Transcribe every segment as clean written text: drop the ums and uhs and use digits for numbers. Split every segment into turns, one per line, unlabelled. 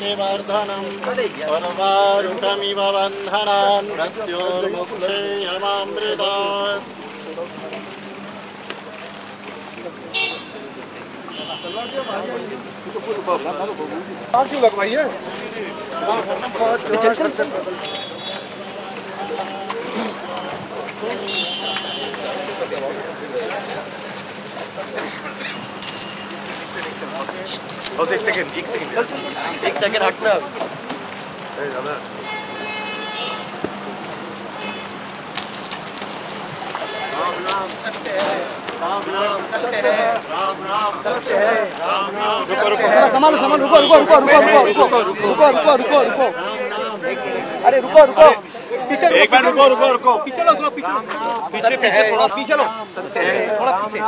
विवर्धनम् पर्वारुकमिव बन्धनान् मृत्योर्मुक्षेयमामृतात्।
क्यों लगवाई है? बस एक सेकंड हटना। राम नाम सत्य है, राम नाम सत्य है, राम नाम सत्य है, राम नाम। रुको सामान रुको। अरे रुको पीछे एक मिनट रुको पीछे लो पीछे थोड़ा पीछे लो। सत्य है थोड़ा पीछे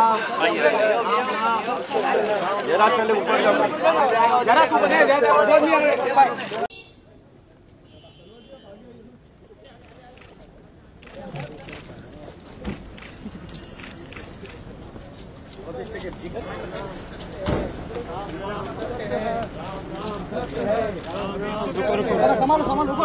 जरा पहले ऊपर जरा तू बने सामान रुको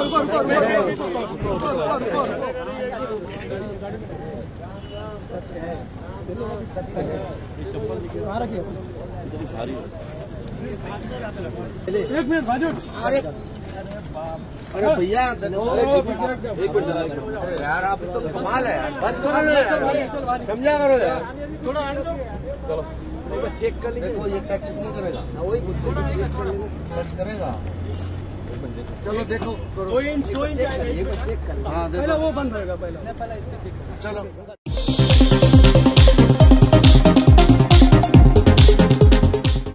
एक मिनट भाजो। अरे भैया यार आप तो कमाल है यार, बस करो समझा करो यार थोड़ा। चलो चेक कर लीजिए ये टच नहीं करेगा ना, वही टच करेगा। चलो देखो करो। हाँ देखो वो बंद होगा पहले चलो।